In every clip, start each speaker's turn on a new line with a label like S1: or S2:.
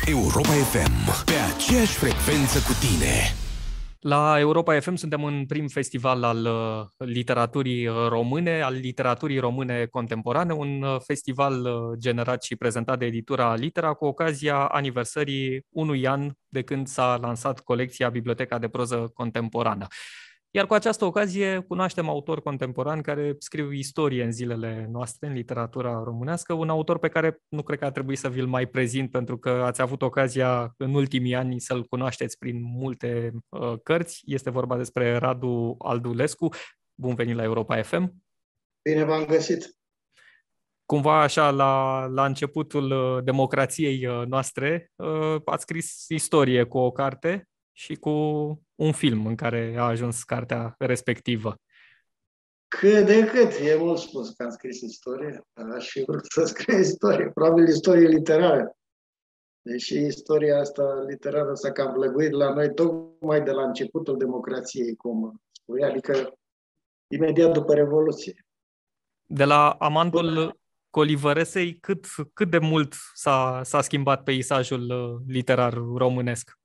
S1: Europa FM, pe aceeași frecvență cu tine.
S2: La Europa FM suntem în prim festival al literaturii române, al literaturii române contemporane, un festival generat și prezentat de editura Litera cu ocazia aniversării unui an de când s-a lansat colecția Biblioteca de proză contemporană. Iar cu această ocazie cunoaștem autori contemporani care scriu istorie în zilele noastre, în literatura românească, un autor pe care nu cred că ar trebui să vi-l mai prezint, pentru că ați avut ocazia în ultimii ani să-l cunoașteți prin multe cărți. Este vorba despre Radu Aldulescu. Bun venit la Europa FM!
S3: Bine v-am găsit!
S2: Cumva așa, la începutul democrației noastre, ați scris istorie cu o carte și cu un film în care a ajuns cartea respectivă.
S3: Cât de cât. E mult spus că am scris istorie. Aș fi vrut să scriu istorie. Probabil istorie literară. Deși istoria asta literară s-a cam blăguit la noi tocmai de la începutul democrației, cum spui, adică imediat după Revoluție.
S2: De la amantul Colivăresei, cât de mult s-a schimbat peisajul literar românesc?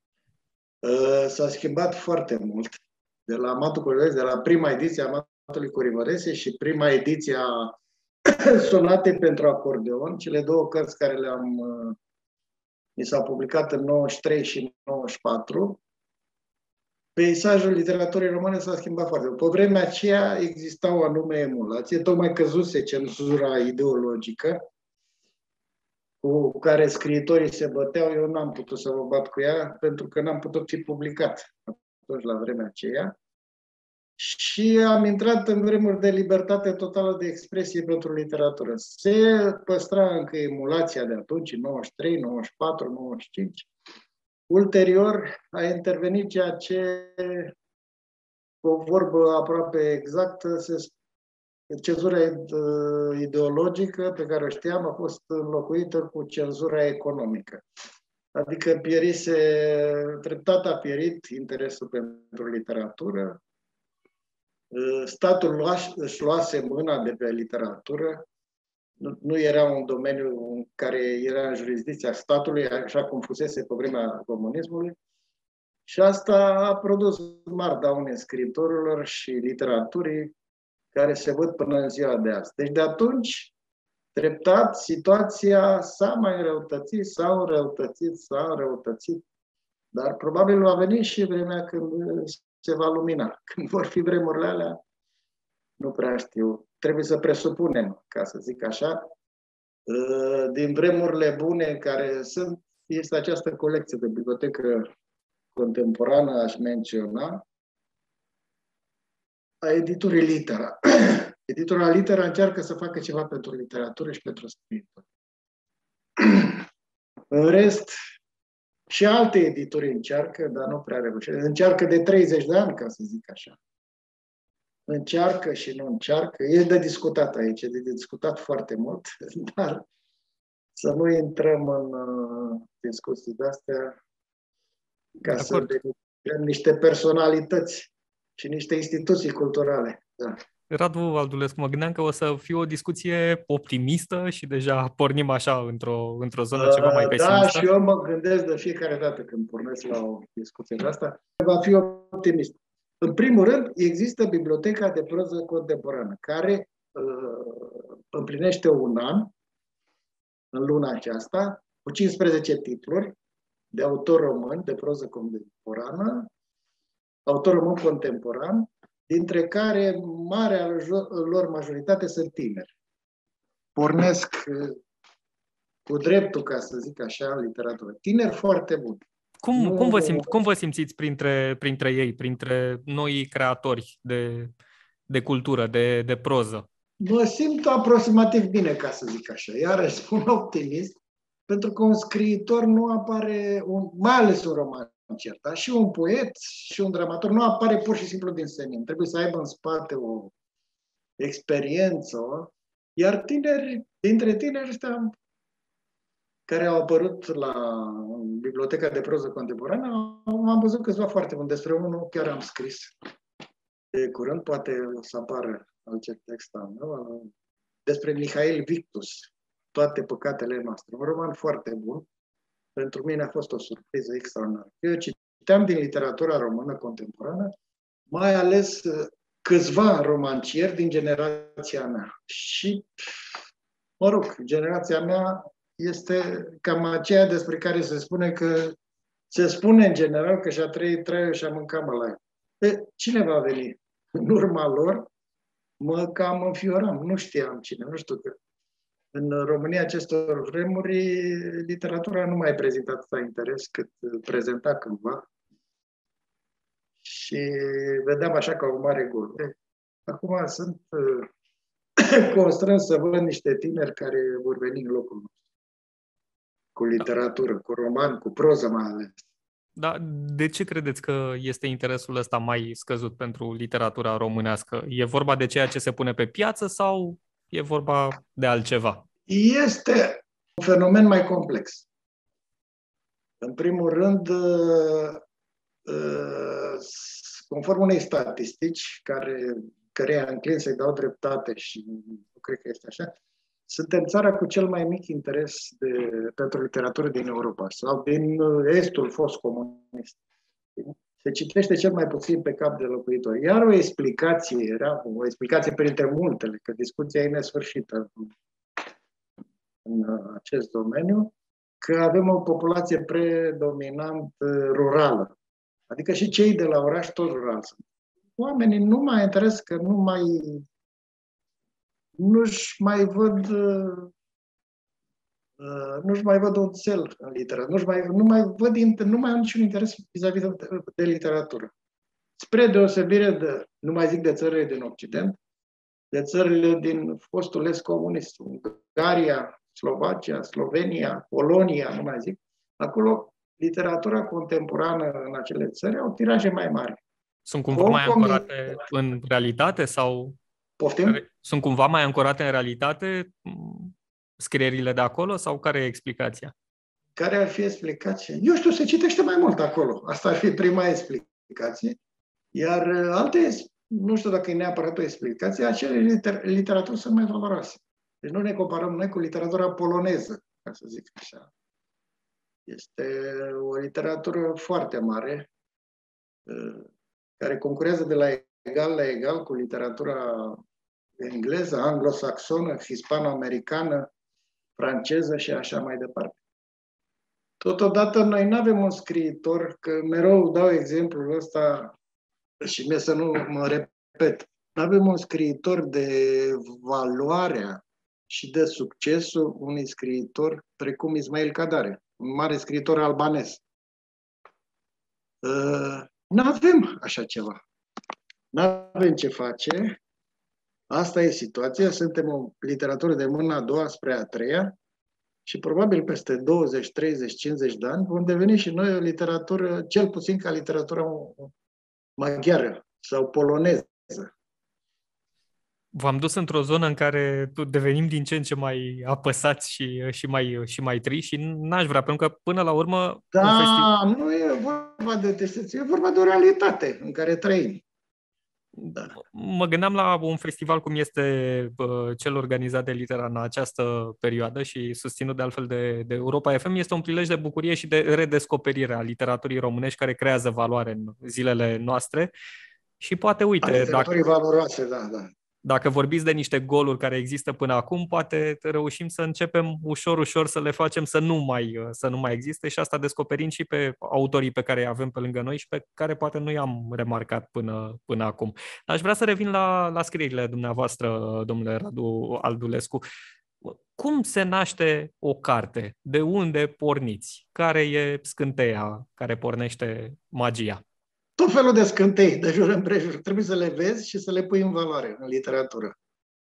S3: S-a schimbat foarte mult. De la Amantul Colivăresei, de la prima ediție a Amantului Colivăresei și prima ediție a Sonatei pentru acordeon, cele două cărți care mi s-au publicat în 93 și 94, peisajul literaturii române s-a schimbat foarte mult. Pe vremea aceea exista o anume emulație, tocmai căzuse cenzura ideologică cu care scriitorii se băteau. Eu n-am putut să mă bat cu ea pentru că n-am putut fi publicat atunci la vremea aceea. Și am intrat în vremuri de libertate totală de expresie pentru literatură. Se păstra încă emulația de atunci, în 93, 94, 95. Ulterior a intervenit ceea ce, cu o vorbă aproape exactă, cenzura ideologică pe care o știam a fost înlocuită cu cenzura economică. Adică treptat a pierit interesul pentru literatură. Statul își luase mâna de pe literatură. Nu era un domeniu în care era în jurisdicția statului, așa cum fusese pe vremea comunismului. Și asta a produs mari daune scriitorilor și literaturii care se văd până în ziua de azi. Deci de atunci, treptat, situația s-a mai înrăutățit, s-a înrăutățit, dar probabil va veni și vremea când se va lumina. Când vor fi vremurile alea, nu prea știu. Trebuie să presupunem, ca să zic așa, din vremurile bune care sunt, este această colecție de bibliotecă contemporană, aș menționa, a editurii Litera. Editura Litera încearcă să facă ceva pentru literatură și pentru scriitori. În rest, și alte edituri încearcă, dar nu prea reușesc. Încearcă de 30 de ani, ca să zic așa. Încearcă și nu încearcă. E de discutat aici, e de discutat foarte mult, dar să nu intrăm în discuții de-astea ca să denuncăm niște personalități și niște instituții culturale. Da.
S2: Radu Aldulescu, mă gândeam că o să fie o discuție optimistă și deja pornim așa într-o zonă ceva mai pesimistă.
S3: Da, și eu mă gândesc de fiecare dată când pornesc la o discuție de asta, va fi optimist. În primul rând, există Biblioteca de proză contemporană, care împlinește un an în luna aceasta, cu 15 titluri de autor român, de proză contemporană, autor român contemporan, dintre care marea lor majoritate sunt tineri. Pornesc cu dreptul, ca să zic așa, în literatură. Tineri foarte buni.
S2: Cum vă simțiți printre ei, printre noi creatori de cultură, de proză?
S3: Mă simt aproximativ bine, ca să zic așa. Iarăși spun optimist, pentru că un scriitor nu apare, mai ales un romancier, da? Și un poet și un dramator nu apare pur și simplu din senin. Trebuie să aibă în spate o experiență. Iar dintre tineri ăștia care au apărut la Biblioteca de proză contemporană, am văzut câțiva foarte buni. Despre unul chiar am scris de curând, poate o să apară alt text al meu, despre Mihail Victus, Toate păcatele noastre. Un roman foarte bun, pentru mine a fost o surpriză extraordinară. Eu citeam din literatura română contemporană, mai ales câțiva romancieri din generația mea. Și, mă rog, generația mea este cam aceea despre care se spune că se spune în general că și-a trăit traiul și-a mâncat mălai. Cine va veni în urma lor? Mă cam înfioram, nu știam cine, nu știu că. În România acestor vremuri, literatura nu mai prezintă atâta interes cât prezenta cândva. Și vedeam așa ca o mare gol. Acum sunt constrâns să văd niște tineri care vor veni în locul nostru. Cu literatură, cu roman, cu proză mai ales.
S2: Dar de ce credeți că este interesul ăsta mai scăzut pentru literatura românească? E vorba de ceea ce se pune pe piață sau e vorba de altceva?
S3: Este un fenomen mai complex. În primul rând, conform unei statistici, căreia înclin să-i dau dreptate și nu cred că este așa, suntem țara cu cel mai mic interes pentru literatură din Europa sau din estul fost comunist. Se citește cel mai puțin pe cap de locuitor. Iar o explicație printre multele, că discuția e nesfârșită în acest domeniu, că avem o populație predominant rurală. Adică și cei de la oraș tot rural sunt. Oamenii nu mai interesează că nu-și mai văd un cel în literatură, nu mai au niciun interes vis-a-vis de literatură. Spre deosebire de, nu mai zic de țările din Occident, de țările din fostul est comunist, Ungaria, Slovacia, Slovenia, Polonia, nu mai zic, acolo literatura contemporană în acele țări au tiraje mai mari.
S2: Sunt cumva mai ancorate în realitate sau...
S3: Poftim?
S2: Sunt cumva mai ancorate în realitate scrierile de acolo sau care e explicația?
S3: Care ar fi explicația? Eu știu, se citește mai mult acolo. Asta ar fi prima explicație. Iar alte, nu știu dacă e neapărat o explicație, acele literaturi sunt mai valoroase. Deci nu ne comparăm noi cu literatura poloneză, ca să zic așa. Este o literatură foarte mare, care concurează de la egal la egal cu literatura engleză, anglosaxonă, hispano-americană, franceză și așa mai departe. Totodată, noi nu avem un scriitor, că mereu dau exemplul ăsta și mie să nu mă repet, nu avem un scriitor de valoarea și de succesul unui scriitor precum Ismail Kadare, un mare scriitor albanez. Nu avem așa ceva. Nu avem ce face. Asta e situația. Suntem o literatură de mâna a doua spre a treia și probabil peste 20, 30, 50 de ani vom deveni și noi o literatură, cel puțin ca literatura maghiară sau poloneză.
S2: V-am dus într-o zonă în care devenim din ce în ce mai apăsați și mai triști și n-aș vrea, pentru că până la urmă...
S3: Da, nu e vorba de tristețe, e vorba de o realitate în care trăim.
S2: Da. Mă gândeam la un festival cum este cel organizat de Litera în această perioadă și susținut de altfel de Europa FM. Este un prilej de bucurie și de redescoperire a literaturii românești care creează valoare în zilele noastre. Și poate, uite...
S3: Literaturii valoroase, da.
S2: Dacă vorbiți de niște goluri care există până acum, poate reușim să începem ușor să le facem să nu mai existe și asta descoperind și pe autorii pe care îi avem pe lângă noi și pe care poate nu i-am remarcat până acum. Aș vrea să revin la scrierile dumneavoastră, domnule Radu Aldulescu. Cum se naște o carte? De unde porniți? Care e scânteia care pornește magia?
S3: Tot felul de scântei de jur împrejur. Trebuie să le vezi și să le pui în valoare în literatură.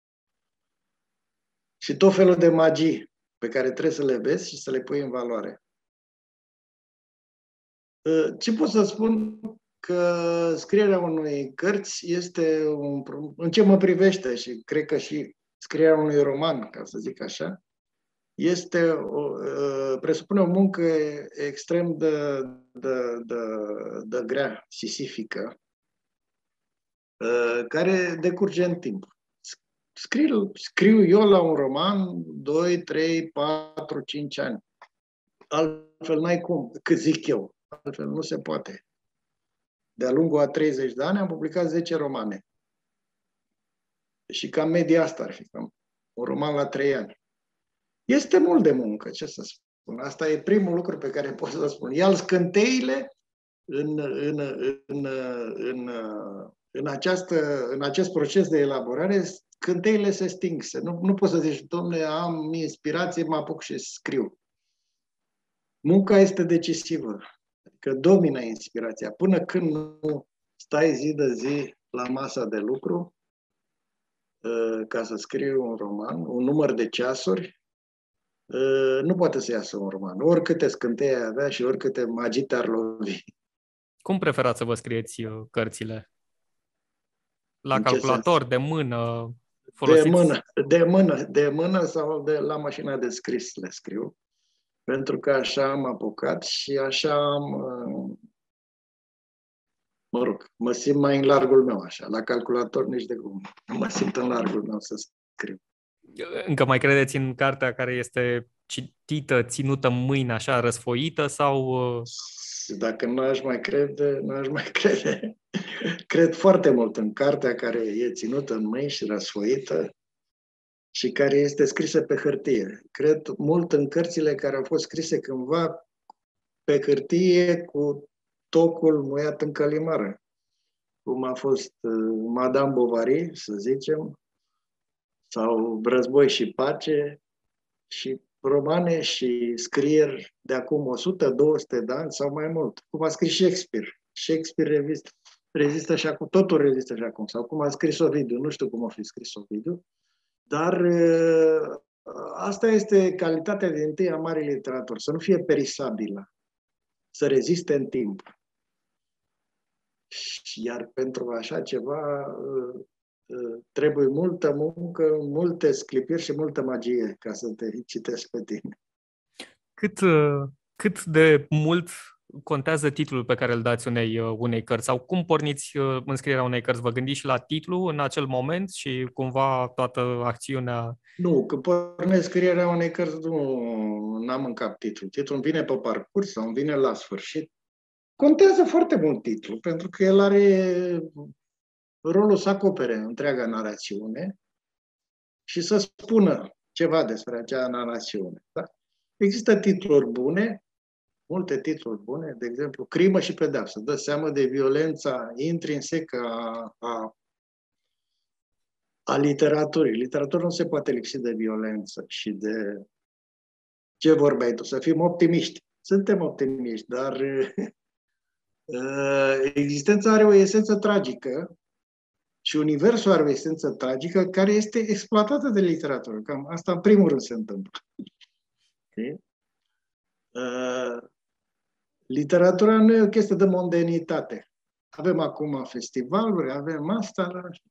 S3: Și tot felul de magii pe care trebuie să le vezi și să le pui în valoare. Ce pot să spun? Că scrierea unei cărți este, în ce mă privește și cred că și scrierea unui roman, ca să zic așa, presupune o muncă extrem de grea, sisifică, care decurge în timp. Scriu eu la un roman 2, 3, 4, 5 ani. altfel n-ai cum, cât zic eu, altfel nu se poate. De-a lungul a 30 de ani am publicat 10 romane. Și cam media asta ar fi, cam un roman la 3 ani. Este mult de muncă, ce să spun. Asta e primul lucru pe care pot să spun. Iar scânteile în acest proces de elaborare, scânteile se sting. Nu poți să zici, dom'le, am inspirație, mă apuc și scriu. Munca este decisivă. Adică domină inspirația. Până când nu stai zi de zi la masa de lucru ca să scrii un roman, un număr de ceasuri, nu poate să iasă un roman. Oricâte scântei ai avea și oricâte magii te-ar lovi.
S2: Cum preferați să vă scrieți cărțile? La calculator, de mână? Folosiți...
S3: De mână sau la mașina de scris le scriu. Pentru că așa am apucat și așa am... Mă rog, mă simt mai în largul meu așa. La calculator nici de cum. Nu mă simt în largul meu să scriu.
S2: Încă mai credeți în cartea care este citită, ținută în mâini, așa, răsfoită sau...
S3: Dacă nu aș mai crede, nu aș mai crede. Cred foarte mult în cartea care e ținută în mâini și răsfoită și care este scrisă pe hârtie. Cred mult în cărțile care au fost scrise cândva pe hârtie cu tocul muiat în călimară, cum a fost Madame Bovary, să zicem, sau Război și pace, și romane și scrieri de acum 100-200 de ani sau mai mult, cum a scris Shakespeare. Shakespeare rezistă și acum, totul rezistă și acum, sau cum a scris Ovidiu, nu știu cum a fi scris Ovidiu, dar asta este calitatea din întâi a marii literatori, să nu fie perisabilă, să reziste în timp. Iar pentru așa ceva trebuie multă muncă, multe sclipiri și multă magie ca să te citesc pe tine.
S2: Cât de mult contează titlul pe care îl dați unei cărți? Sau cum porniți în scrierea unei cărți? Vă gândiți și la titlu în acel moment și cumva toată acțiunea...
S3: Nu, când pornesc scrierea unei cărți, nu am în cap titlul. Titlul îmi vine pe parcurs sau îmi vine la sfârșit. Contează foarte mult titlul, pentru că el are rolul să acopere întreaga narațiune și să spună ceva despre acea narațiune. Da? Există titluri bune, multe titluri bune, de exemplu, Crimă și pedeapsă. Dă seama de violența intrinsecă a literaturii. Literatura nu se poate lipsi de violență și de... Ce vorbeai tu? Să fim optimiști. Suntem optimiști, dar existența are o esență tragică și universul are o esență tragică care este exploatată de literatură. Cam asta în primul rând se întâmplă. Okay? Literatura nu e o chestie de mondenitate. Avem acum festivaluri, avem asta,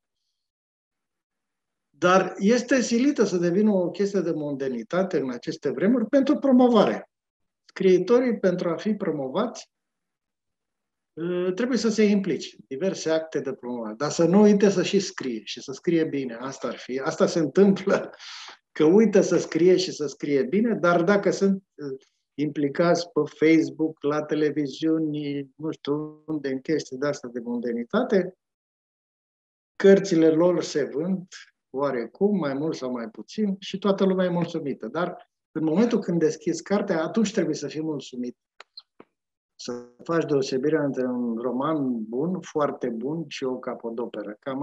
S3: dar este silită să devină o chestie de mondenitate în aceste vremuri pentru promovare. Scriitorii, pentru a fi promovați, trebuie să se implice. Diverse acte de promovare. Dar să nu uite să și scrie și să scrie bine. Asta ar fi. Asta se întâmplă, că uită să scrie și să scrie bine, dar dacă sunt implicați pe Facebook, la televiziuni, nu știu unde, în chestii de asta de mondenitate, cărțile lor se vând oarecum, mai mult sau mai puțin, și toată lumea e mulțumită. Dar în momentul când deschizi cartea, atunci trebuie să fii mulțumit. Să faci deosebirea între un roman bun, foarte bun, și o capodoperă. Cam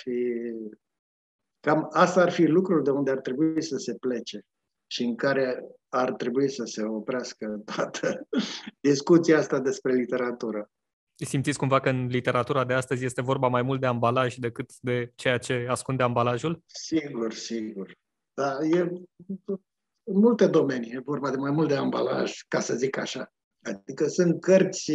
S3: asta ar fi lucrul de unde ar trebui să se plece și în care ar trebui să se oprească toată discuția asta despre literatură.
S2: Simțiți cumva că în literatura de astăzi este vorba mai mult de ambalaj decât de ceea ce ascunde ambalajul?
S3: Sigur, sigur. Dar în multe domenii e vorba de mai mult de ambalaj, ca să zic așa. Adică sunt cărți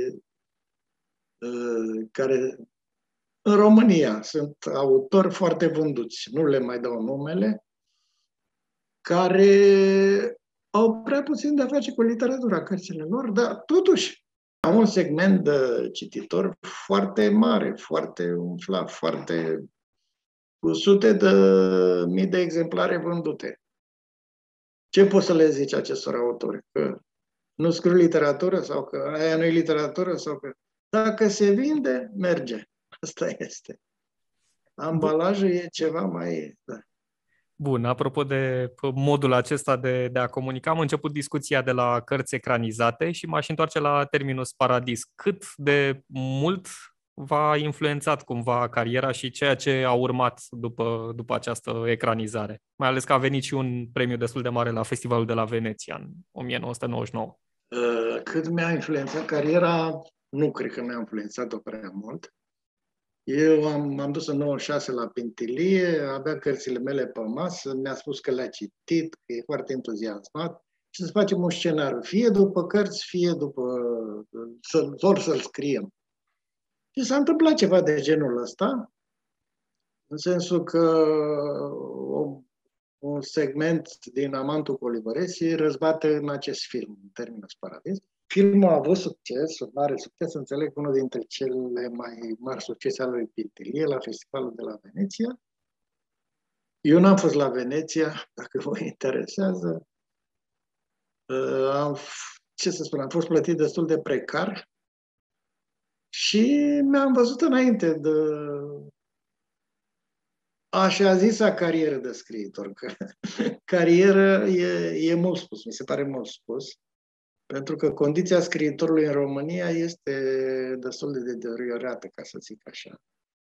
S3: care în România sunt autori foarte vânduți, nu le mai dau numele, care au prea puțin de a face cu literatura, cărțile lor, dar totuși au un segment de cititori foarte mare, foarte umflat, cu sute de mii de exemplare vândute. Ce poți să le zici acestor autori? Că nu scriu literatură sau că aia nu e literatură sau că... Dacă se vinde, merge. Asta este. Ambalajul e ceva mai... Da.
S2: Bun, apropo de modul acesta de a comunica, am început discuția de la cărți ecranizate și m-aș întoarce la terminus paradis. Cât de mult v-a influențat cumva cariera și ceea ce a urmat după această ecranizare? Mai ales că a venit și un premiu destul de mare la Festivalul de la Veneția în 1999.
S3: Cât mi-a influențat cariera, nu cred că mi-a influențat-o prea mult. Eu m-am dus în 96 la Pintilie, avea cărțile mele pe masă, mi-a spus că le-a citit, că e foarte entuziasmat și să facem un scenariu, fie după cărți, fie după... să-l scriem. Și s-a întâmplat ceva de genul ăsta, în sensul că un segment din Amantul Colivoresii răzbate în acest film, în Terminus Paradis. Filmul a avut succes, un mare succes, înțeleg, unul dintre cele mai mari succese ale lui Pintilie la Festivalul de la Veneția. Eu n-am fost la Veneția, dacă vă interesează. Ce să spun, am fost plătit destul de precar și mi-am văzut înainte de așa zisa carieră de scriitor. Că carieră e mult spus, mi se pare mult spus. Pentru că condiția scriitorului în România este destul de deteriorată, ca să zic așa.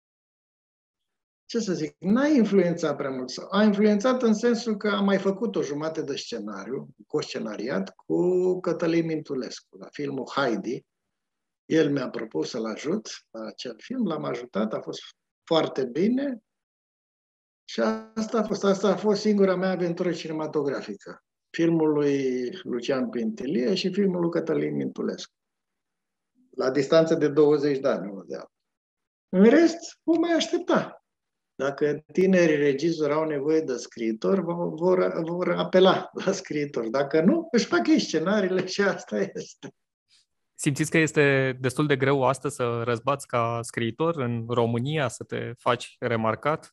S3: Ce să zic, n-a influențat prea mult. A influențat în sensul că am mai făcut o jumătate de scenariu, co-scenariat, cu Cătălin Mintulescu, la filmul Heidi. El mi-a propus să-l ajut la acel film, l-am ajutat, a fost foarte bine. Și asta a fost singura mea aventură cinematografică. Filmul lui Lucian Pintilie și filmul lui Cătălin Mintulescu. La distanță de 20 de ani, unul de altul. În rest, vom mai aștepta. Dacă tinerii regizori au nevoie de scriitori, vor apela la scriitori. Dacă nu, își fac ei scenariile și asta este.
S2: Simțiți că este destul de greu astăzi să răzbați ca scriitor în România, să te faci remarcat?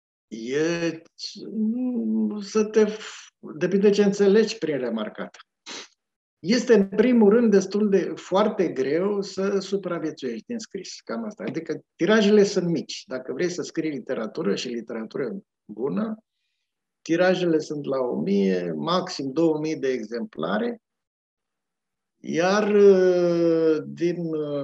S3: Depinde ce înțelegi prin remarcat. Este, în primul rând, destul de foarte greu să supraviețuiești din scris. Cam asta. Adică tirajele sunt mici. Dacă vrei să scrii literatură și literatură bună, tirajele sunt la 1000, maxim 2000 de exemplare, iar din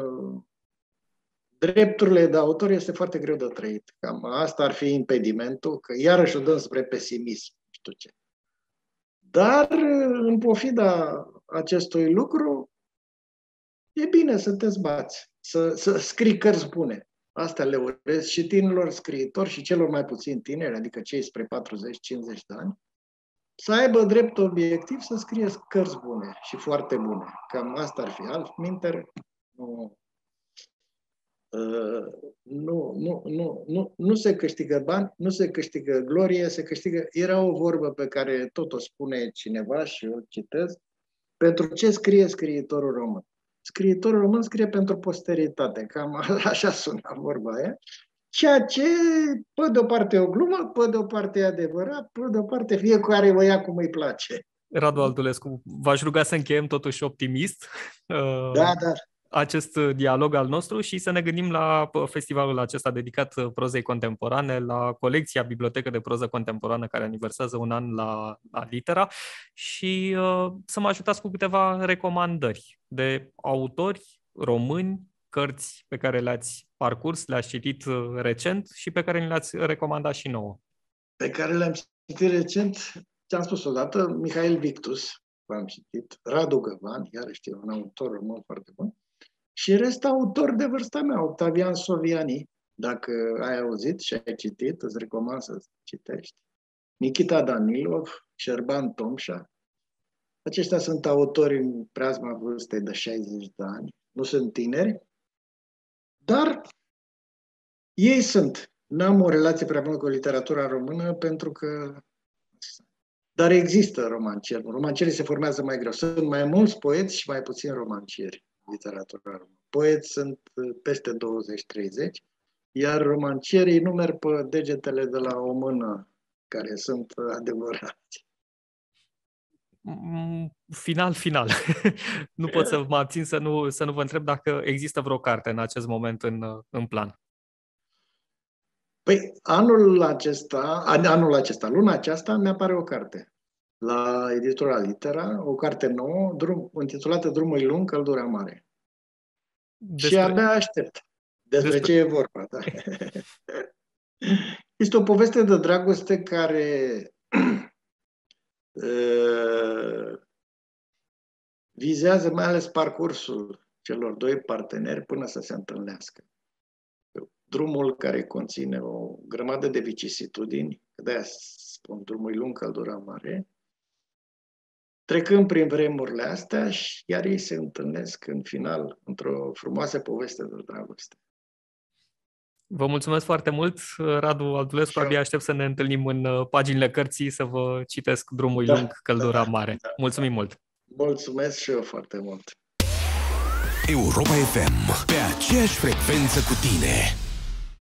S3: drepturile de autor este foarte greu de trăit. Cam asta ar fi impedimentul, că iarăși o dăm spre pesimism. Nu știu ce. Dar, în pofida acestui lucru, e bine să te zbați, să scrii cărți bune. Astea le urez și tinerilor scriitori și celor mai puțin tineri, adică cei spre 40-50 de ani, să aibă drept obiectiv să scrie cărți bune și foarte bune. Cam asta ar fi. Altminteri, nu se câștigă bani, nu se câștigă glorie, se câștigă... Era o vorbă pe care tot o spune cineva și eu citesc. Pentru ce scrie scriitorul român? Scriitorul român scrie pentru posteritate. Cam așa sună vorba aia. Ceea ce, pe de o parte e o glumă, pe de o parte e adevărat, pe de o parte fiecare o ia cum îi place.
S2: Radu Altulescu, v-aș ruga să încheiem totuși optimist.
S3: Da.
S2: Acest dialog al nostru și să ne gândim la festivalul acesta dedicat prozei contemporane, la colecția Bibliotecă de Proză Contemporană care aniversează un an la Litera și să mă ajutați cu câteva recomandări de autori români, cărți pe care le-ați parcurs, le-ați citit recent și pe care ni le-ați recomandat și nouă.
S3: Pe care le-am citit recent, ți-am spus odată, Mihail Victus, l-am citit, Radu Găvan, iarăși e un autor român foarte bun, și rest autor de vârsta mea, Octavian Soviani, dacă ai auzit și ai citit, îți recomand să citești. Nikita Danilov, Șerban Tomșa. Aceștia sunt autori în preajma vârstei de 60 de ani. Nu sunt tineri, dar ei sunt. N-am o relație prea bună cu literatura română pentru că... Dar există romancieri. Romancierii se formează mai greu. Sunt mai mulți poeți și mai puțini romancieri. Literatura română. Poeți sunt peste 20-30, iar romancierii numer pe degetele de la o mână, care sunt adevărați.
S2: Final. Nu pot să mă abțin să nu vă întreb dacă există vreo carte în acest moment în plan.
S3: Păi, luna aceasta mi-apare o carte la editura Litera, o carte nouă, intitulată Drumul lung, căldura mare. Și abia aștept. Despre ce e vorba, da? Este o poveste de dragoste care vizează mai ales parcursul celor doi parteneri până să se întâlnească. Drumul care conține o grămadă de vicisitudini, de-aia spun drumul lung, căldura mare, trecând prin vremurile astea și iar ei se întâlnesc în final într-o frumoasă poveste de dragoste.
S2: Vă mulțumesc foarte mult, Radu Aldulescu, abia aștept să ne întâlnim în paginile cărții să vă citesc Drumul lung, căldura mare. Mulțumim mult!
S3: Mulțumesc și eu foarte mult!
S1: Europa FM, pe aceeași frecvență cu tine.